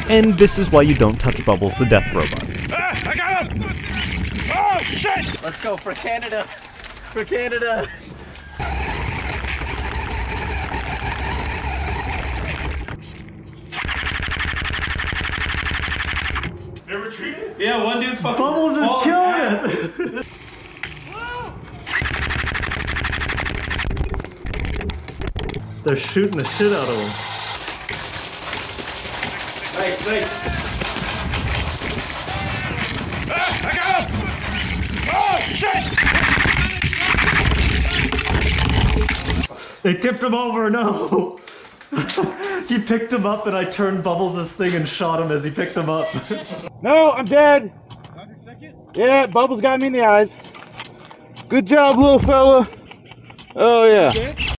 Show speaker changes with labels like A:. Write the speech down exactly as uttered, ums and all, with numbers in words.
A: And this is why you don't touch Bubbles the death robot.
B: Ah, I got him! Oh, shit!
C: Let's go for Canada! For Canada!
B: They're retreating?
C: Yeah, one dude's fucking
D: Bubbles is killing it! They're shooting the shit out of him.
C: Nice, nice.
B: Ah, I got him! Oh, shit!
D: They tipped him over, no! He picked him up and I turned Bubbles' thing and shot him as he picked him up.
E: No, I'm dead. Yeah, Bubbles got me in the eyes. Good job, little fella. Oh, yeah.